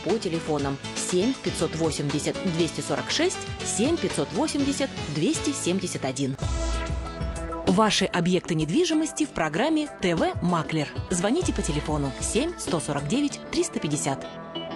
по телефонам 7 580 246, 7 580 271. Ваши объекты недвижимости в программе ТВ Маклер. Звоните по телефону 7 149 350.